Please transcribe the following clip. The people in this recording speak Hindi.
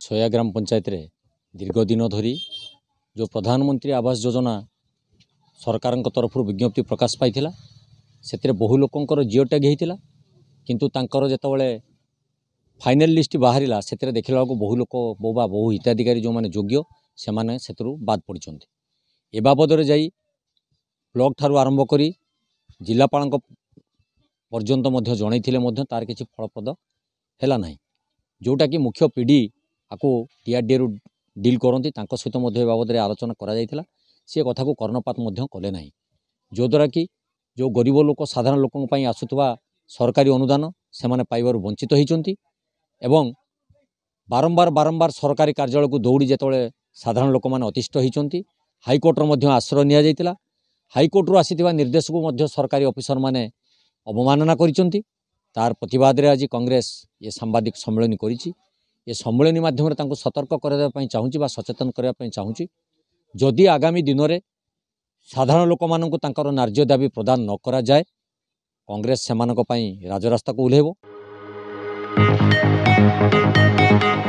सोया ग्राम पंचायत रे दीर्घ दिन धरी जो प्रधानमंत्री आवास योजना सरकार तरफ विज्ञप्ति प्रकाश पाई से बहु लोकंर जिओ टैग होता किंतु तांकर जेतबले फाइनल लिस्ट बाहरिला से देखला बहु लोक बहु हिताधिकारी जो माने योग्य से माने सेतरु बाद पड़ते ए बाबद जाई ब्लॉक ठारू आरंभ करी जिलापाल पर्यंत जनई तार किसी फलप्रद है ना जोटा कि मुख्य पीढ़ी आपको टीआरडीए रु डील करती सहित बाबद आलोचना करा सी कथा को कर्णपात कले ना जो द्वारा कि जो गरीब लोक साधारण लोकों आसुवा सरकारी अनुदान से माने पाइबार वंचित होती एवं बारंबार बारंबार सरकारी कार्यालय को दौड़ी जिते साधारण लोक मैंने अतिष्ठ होती हाइकोर्टर आश्रय नि जाइतिला हाइकोर्टर आसीथिबा निर्देश को सरकारी ऑफिसर माने अवमानना करिसंती तार प्रतिवाद रे आज कांग्रेस ये सांबादिक सम्मेलन करिछि ये सम्मेलन माध्यम तांको सतर्क करबा पई चाहूची बा सचेतन करबा पई चाहूची जदि आगामी दिन में साधारण लोक माननकु तांकर न्याय्य दाबी प्रदान न करा जाए कांग्रेस सेमानक पई राजरास्ता को उल्हेबो।